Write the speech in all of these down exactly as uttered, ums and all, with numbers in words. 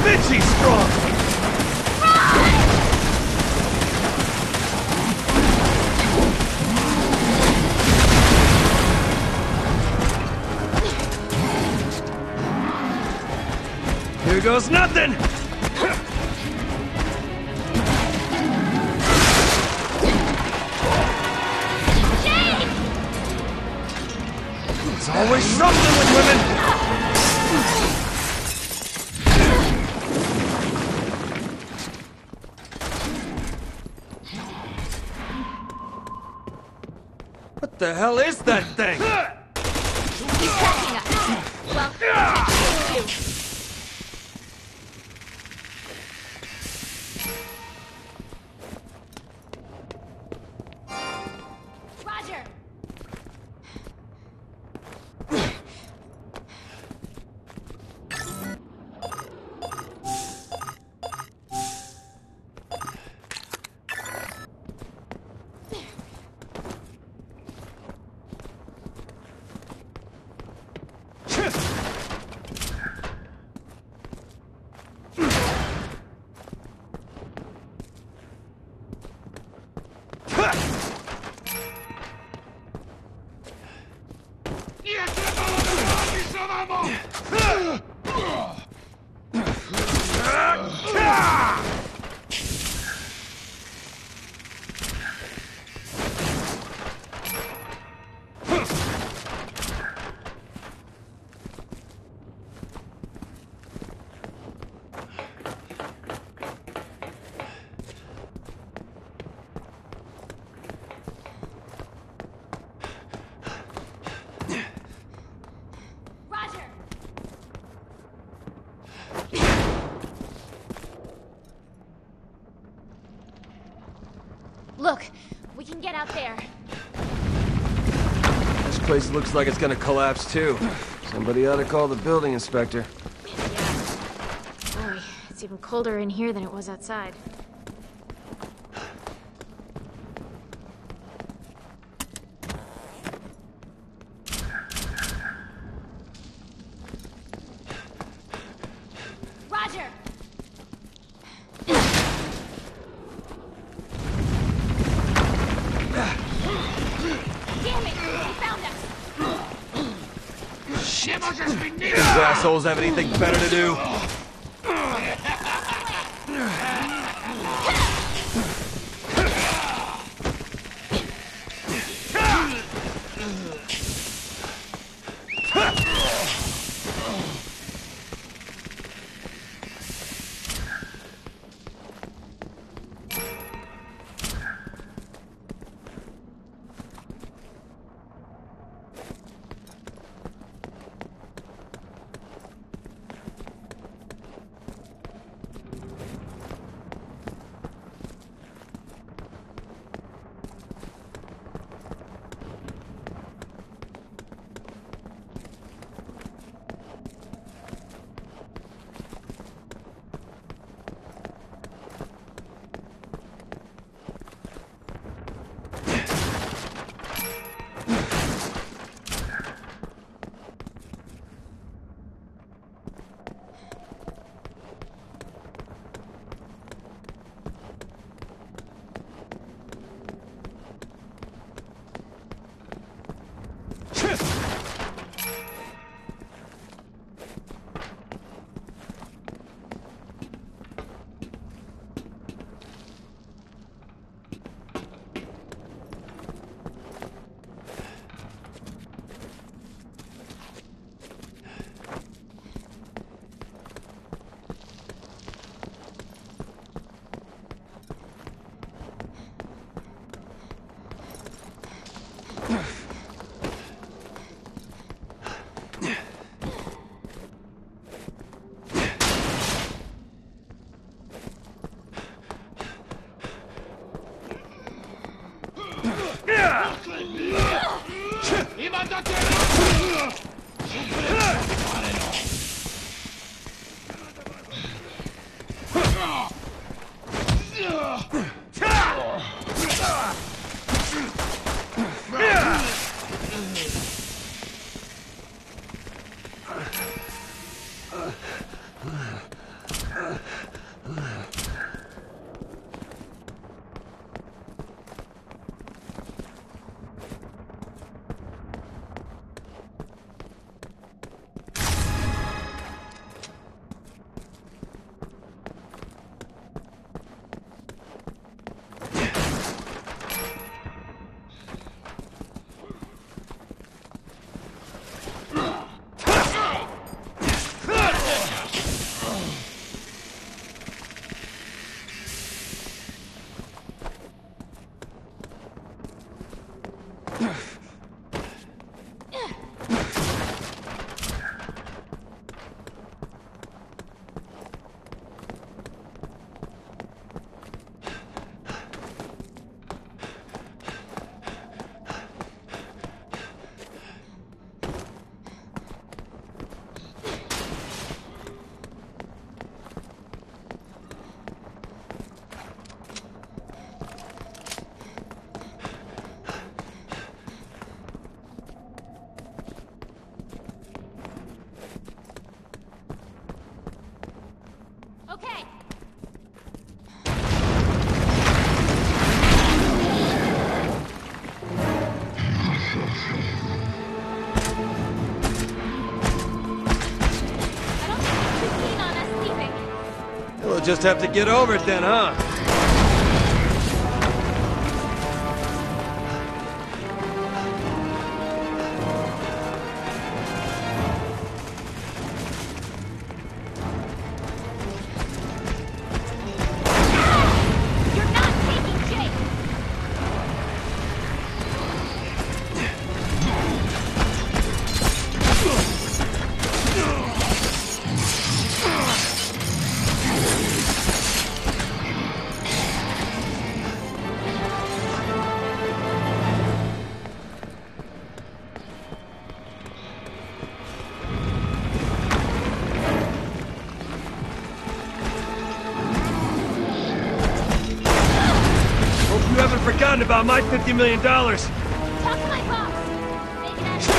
Bitchy strong! Here goes nothing! There's always something with women! What the hell is that thing? He's tracking us. Well, too. Roger. Look, we can get out there. This place looks like it's gonna collapse too. Somebody ought to call the building inspector. Yeah. Boy, it's even colder in here than it was outside. Roger! Damn it! He found us! Shit! These assholes have anything better to do? We'll just have to get over it then, huh? You haven't forgotten about my fifty million dollars. Talk to my boss. Make it out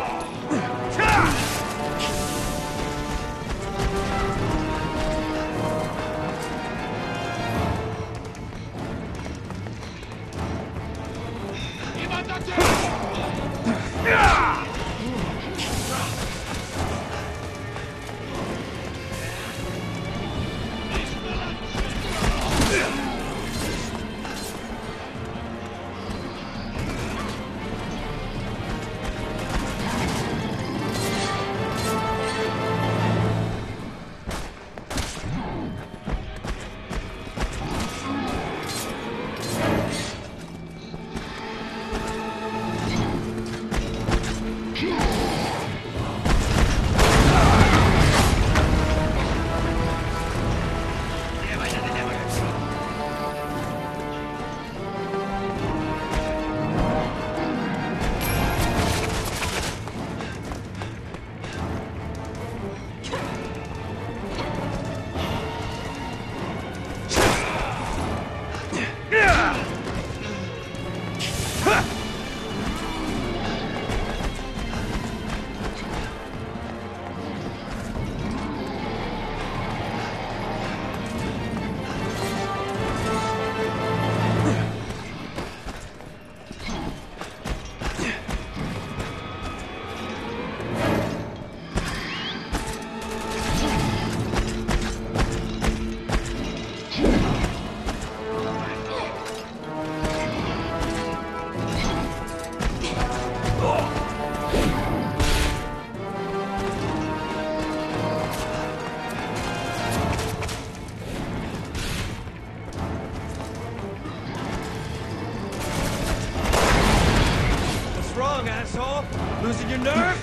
asshole? Losing your nerve?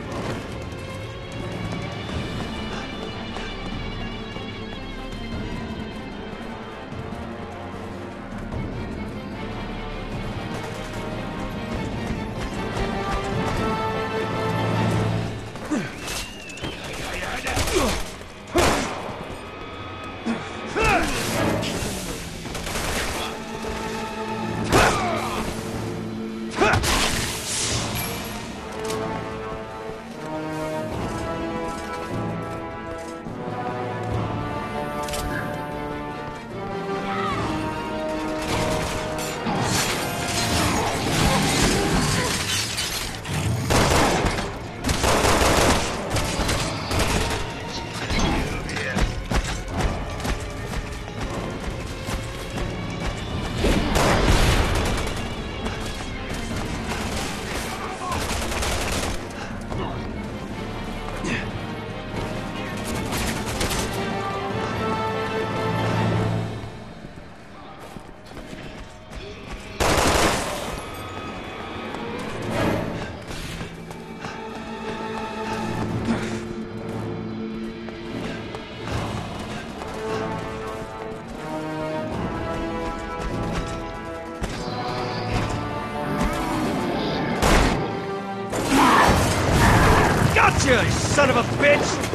Gotcha, you son of a bitch!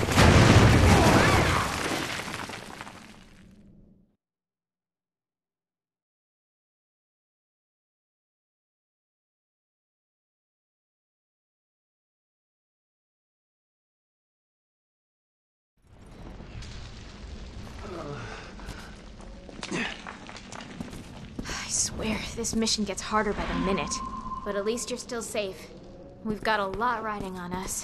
I swear, this mission gets harder by the minute. But at least you're still safe. We've got a lot riding on us.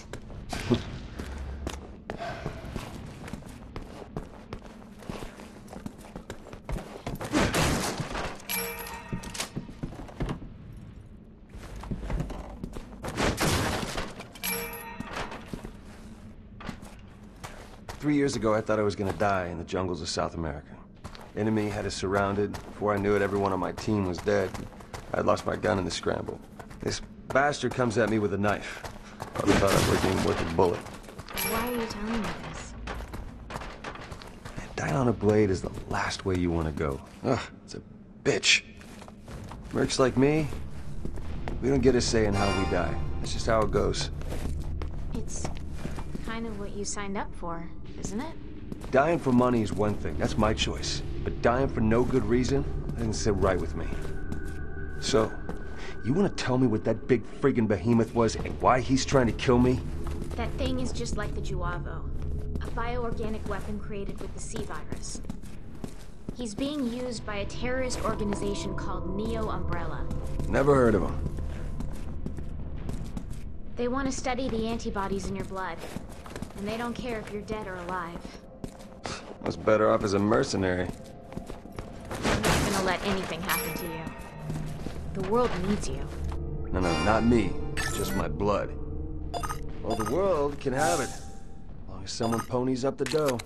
Three years ago, I thought I was gonna die in the jungles of South America. Enemy had us surrounded. Before I knew it, everyone on my team was dead. I'd lost my gun in the scramble. This bastard comes at me with a knife. Probably thought I wasn't even worth a bullet. Why are you telling me this? Dying on a blade is the last way you want to go. Ugh, it's a bitch. Mercs like me, we don't get a say in how we die. That's just how it goes. It's kind of what you signed up for, isn't it? Dying for money is one thing. That's my choice. But dying for no good reason doesn't sit right with me. So, you want to tell me what that big friggin' behemoth was and why he's trying to kill me? That thing is just like the Juavo. A bioorganic weapon created with the C virus. He's being used by a terrorist organization called Neo Umbrella. Never heard of him. They want to study the antibodies in your blood. And they don't care if you're dead or alive. I was better off as a mercenary. I'm not gonna let anything happen to you. The world needs you. No, no, not me. Just my blood. Well, the world can have it. As long as someone ponies up the dough.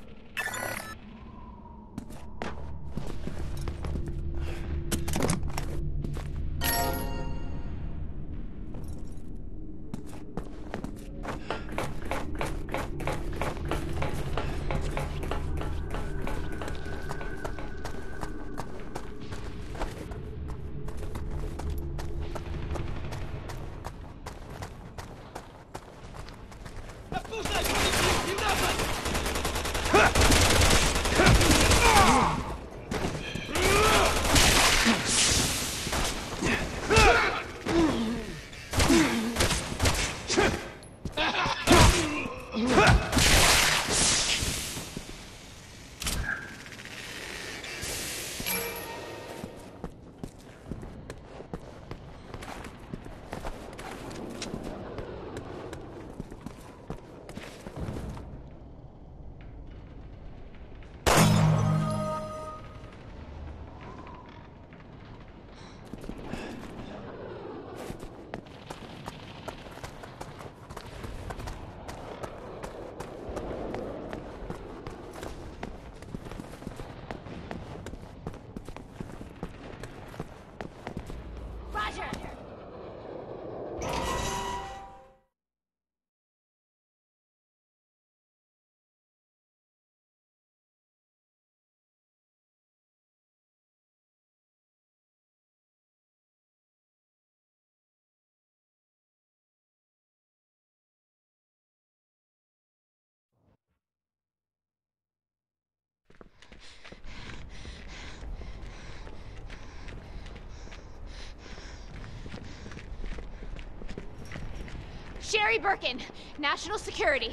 Sherry Birkin, National Security.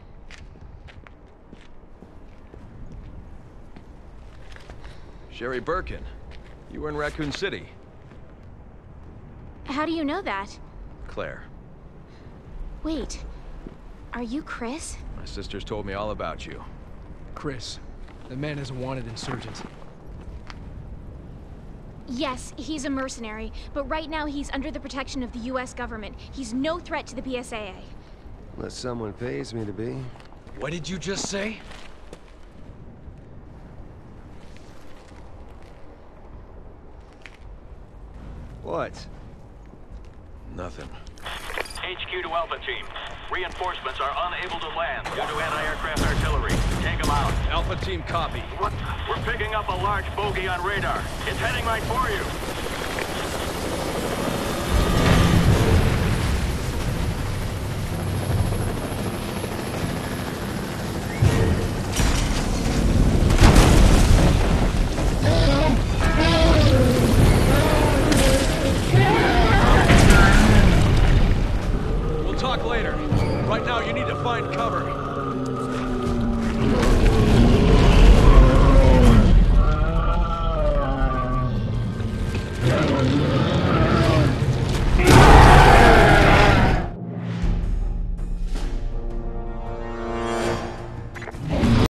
Sherry Birkin, you were in Raccoon City. How do you know that? Claire, Wait, are you Chris? my sisters told me all about you. Chris, the man is a wanted insurgent. Yes, he's a mercenary, but right now he's under the protection of the U S government. He's no threat to the P S A A. Unless someone pays me to be. What did you just say? What? Nothing. H Q to Alpha Team. Reinforcements are unable to land due to anti-aircraft artillery. Take them out. Alpha Team, copy. What? We're picking up a large bogey on radar. It's heading right for you. We'll talk later. Right now, you need to find cover.